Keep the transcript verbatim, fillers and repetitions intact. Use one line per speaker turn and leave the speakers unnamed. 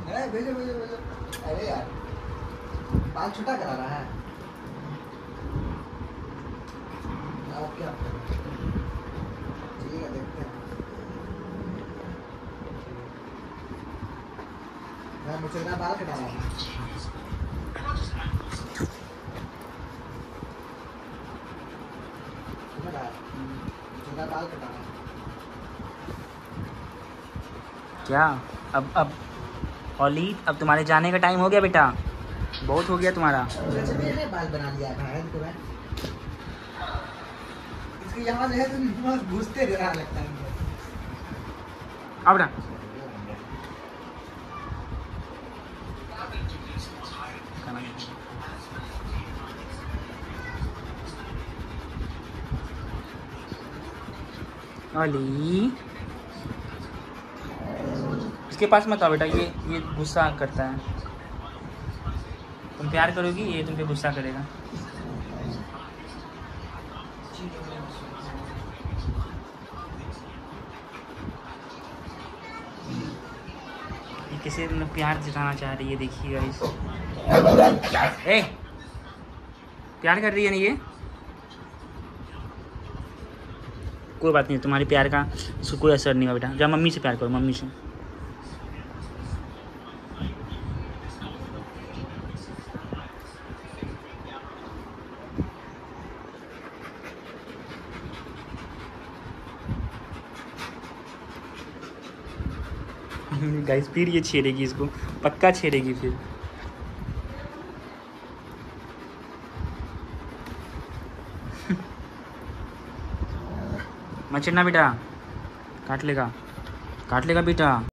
अरे भेजो भेजो भेजो। अरे यार बाल छोटा करा रहा है। आप क्या ठीक है देखते हैं। मैं मुझे ना बाल कटा रहा हूँ। मुझे बाल कटा रहा हूँ।
क्या अब अब ओली अब तुम्हारे जाने का टाइम हो गया बेटा, बहुत हो गया तुम्हारा।
मैंने बाल बना लिया है तो मैं इसके यहाँ जो है तो घुसते रहा लगता है मुझे।
अब बेटा ओली इसके पास मत आओ बेटा, ये ये गुस्सा करता है। तुम प्यार करोगी ये तुम पे गुस्सा करेगा। ये किसी ने प्यार जताना चाह रही है, देखिएगा इस ए प्यार कर रही है ना ये। कोई बात नहीं, तुम्हारे प्यार का उसको कोई असर नहीं होगा बेटा। जा मम्मी से प्यार करो, मम्मी से। गाइस फिर ये छेड़ेगी इसको, पक्का छेड़ेगी फिर। मत छेड़ना बेटा, काट लेगा काट लेगा बेटा।